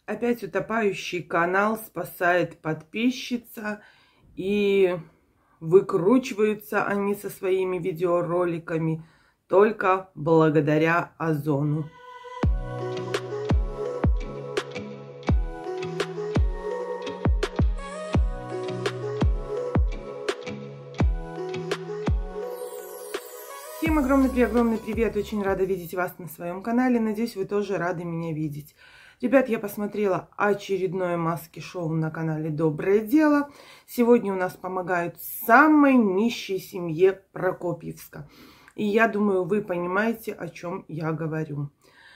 Опять утопающий канал спасает подписчица, и выкручиваются они со своими видеороликами только благодаря Озону. Всем огромный привет! Очень рада видеть вас на своем канале. Надеюсь, вы тоже рады меня видеть. Ребят, я посмотрела очередное маски-шоу на канале Доброе Дело. Сегодня у нас помогают самой нищей семье Прокопьевска. И я думаю, вы понимаете, о чем я говорю.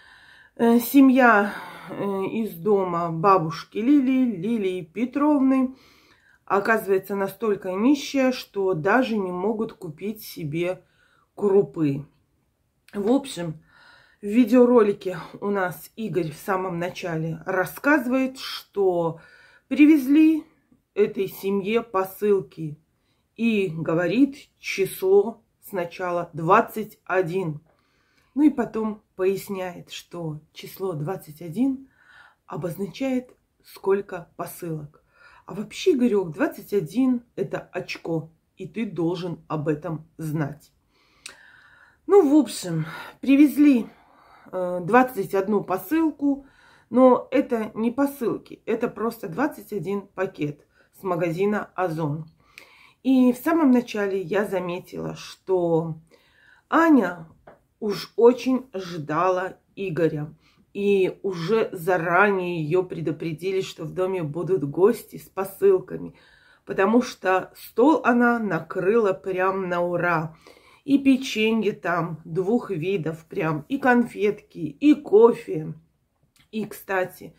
Семья из дома бабушки Лилии Петровны оказывается настолько нищая, что даже не могут купить себе крупы. В общем, в видеоролике у нас Игорь в самом начале рассказывает, что привезли этой семье посылки. И говорит число сначала 21. Ну и потом поясняет, что число 21 обозначает сколько посылок. А вообще, Игорек, 21 это очко, и ты должен об этом знать. Ну, в общем, привезли 21 посылку, но это не посылки, это просто 21 пакет с магазина Озон. И в самом начале я заметила, что Аня уж очень ждала Игоря. И уже заранее ее предупредили, что в доме будут гости с посылками. Потому что стол она накрыла прям на ура. И печенье там двух видов прям, и конфетки, и кофе. И, кстати,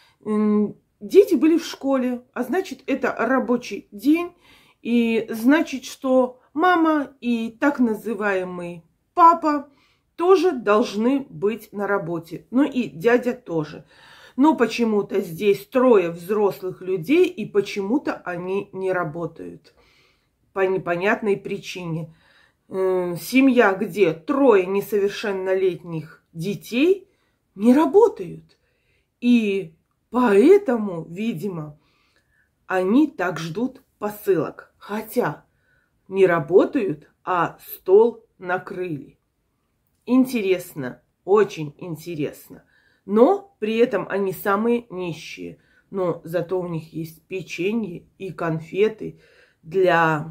дети были в школе, а значит, это рабочий день. И значит, что мама и так называемый папа тоже должны быть на работе. Ну и дядя тоже. Но почему-то здесь трое взрослых людей, и почему-то они не работают. По непонятной причине. Семья, где трое несовершеннолетних детей, не работают. И поэтому, видимо, они так ждут посылок. Хотя не работают, а стол накрыли. Интересно, очень интересно. Но при этом они самые нищие. Но зато у них есть печенье и конфеты для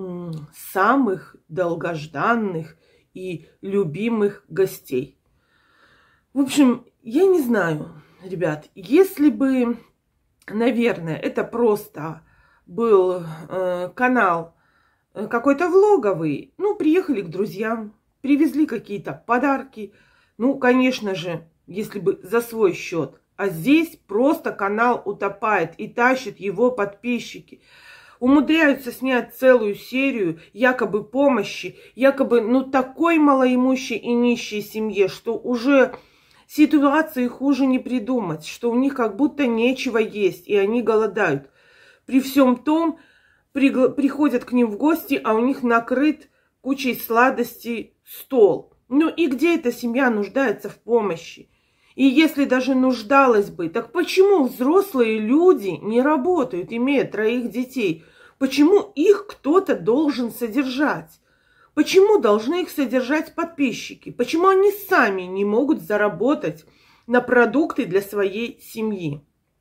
самых долгожданных и любимых гостей. В общем, я не знаю, ребят, если бы, наверное, это просто был канал какой-то влоговый, ну, приехали к друзьям, привезли какие-то подарки, ну, конечно же, если бы за свой счет. А здесь просто канал утопает и тащат его подписчики. Умудряются снять целую серию якобы помощи, якобы, ну, такой малоимущей и нищей семье, что уже ситуации хуже не придумать, что у них как будто нечего есть, и они голодают. При всем том, приходят к ним в гости, а у них накрыт кучей сладостей стол. Ну и где эта семья нуждается в помощи? И если даже нуждалась бы, так почему взрослые люди не работают, имея троих детей? Почему их кто-то должен содержать? Почему должны их содержать подписчики? Почему они сами не могут заработать на продукты для своей семьи?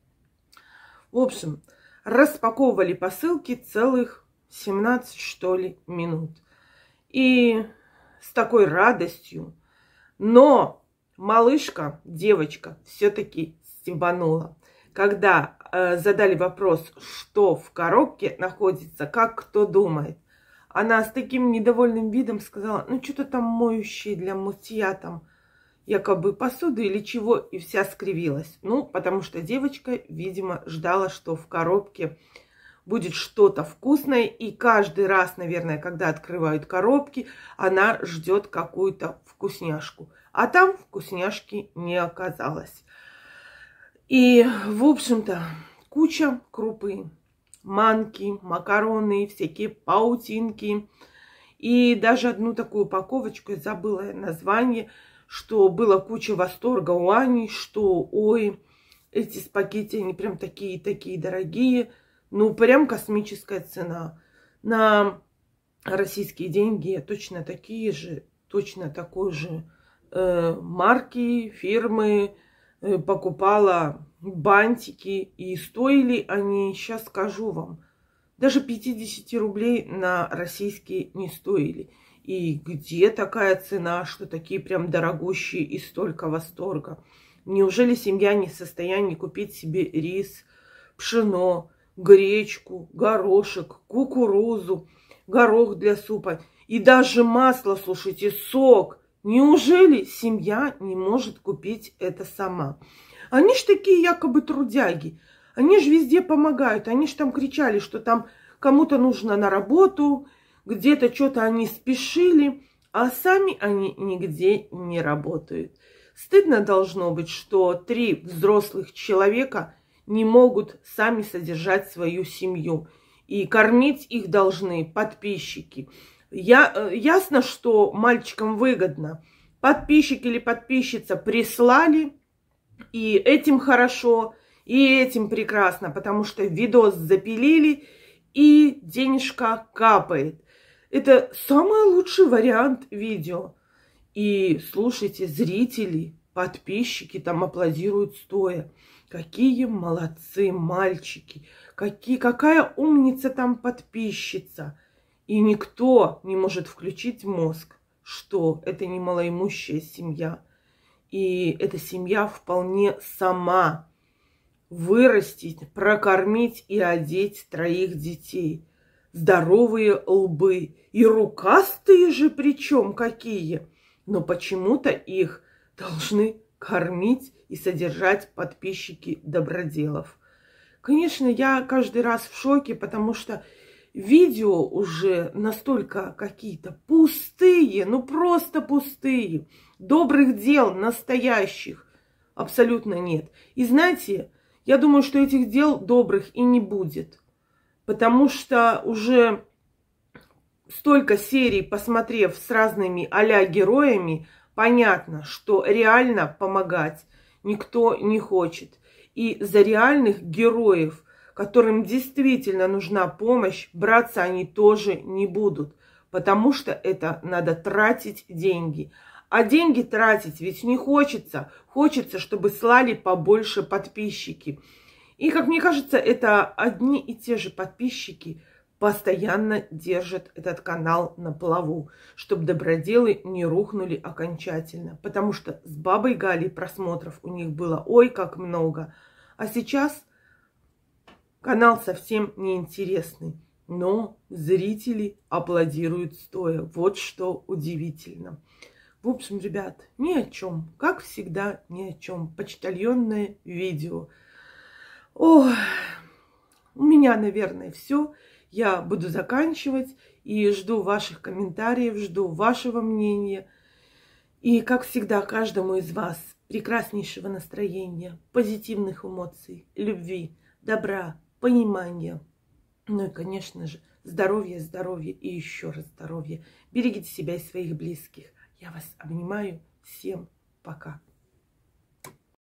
В общем, распаковывали посылки целых 17, что ли, минут. И с такой радостью. Но малышка, девочка, все-таки стебанула. Когда задали вопрос, что в коробке находится, как кто думает, она с таким недовольным видом сказала, ну что-то там моющее для мытья, там якобы посуды или чего, и вся скривилась. Ну, потому что девочка, видимо, ждала, что в коробке будет что-то вкусное, и каждый раз, наверное, когда открывают коробки, она ждет какую-то вкусняшку. А там вкусняшки не оказалось. И, в общем-то, куча крупы. Манки, макароны, всякие паутинки. И даже одну такую упаковочку, я забыла название, что было куча восторга у Ани, что, ой, эти спагетти, они прям такие дорогие. Ну, прям космическая цена. На российские деньги точно такие же, точно такой же марки, фирмы покупала бантики. И стоили они, сейчас скажу вам, даже 50 рублей на российские не стоили. И где такая цена, что такие прям дорогущие и столько восторга? Неужели семья не в состоянии купить себе рис, пшено, гречку, горошек, кукурузу, горох для супа и даже масло, слушайте, сок? Неужели семья не может купить это сама? Они ж такие якобы трудяги. Они же везде помогают. Они же там кричали, что там кому-то нужно на работу, где-то что-то они спешили, а сами они нигде не работают. Стыдно должно быть, что 3 взрослых человека не могут сами содержать свою семью. И кормить их должны подписчики. Ясно, что мальчикам выгодно. Подписчик или подписчица прислали, и этим хорошо, и этим прекрасно, потому что видос запилили, и денежка капает. Это самый лучший вариант видео. И слушайте, зрители, подписчики там аплодируют стоя. Какие молодцы мальчики, какая умница там подписчица. И никто не может включить мозг, что это не малоимущая семья. И эта семья вполне сама вырастить, прокормить и одеть 3 детей. Здоровые лбы. И рукастые же причем какие. Но почему-то их должны кормить и содержать подписчики доброделов. Конечно, я каждый раз в шоке, потому что видео уже настолько какие-то пустые, ну просто пустые. Добрых дел настоящих абсолютно нет. И знаете, я думаю, что этих дел добрых и не будет. Потому что уже столько серий, посмотрев с разными а-ля героями, понятно, что реально помогать никто не хочет. И за реальных героев, которым действительно нужна помощь, браться они тоже не будут. Потому что это надо тратить деньги. А деньги тратить ведь не хочется. Хочется, чтобы слали побольше подписчики. И, как мне кажется, это одни и те же подписчики постоянно держат этот канал на плаву, чтобы доброделы не рухнули окончательно. Потому что с бабой Галей просмотров у них было ой как много. А сейчас канал совсем неинтересный. Но зрители аплодируют стоя. Вот что удивительно. В общем, ребят, ни о чем. Как всегда, ни о чем. Почтальонное видео. Ох, у меня, наверное, все. Я буду заканчивать и жду ваших комментариев, жду вашего мнения. И, как всегда, каждому из вас прекраснейшего настроения, позитивных эмоций, любви, добра, понимания. Ну и, конечно же, здоровья, здоровья и еще раз здоровья. Берегите себя и своих близких. Я вас обнимаю. Всем пока.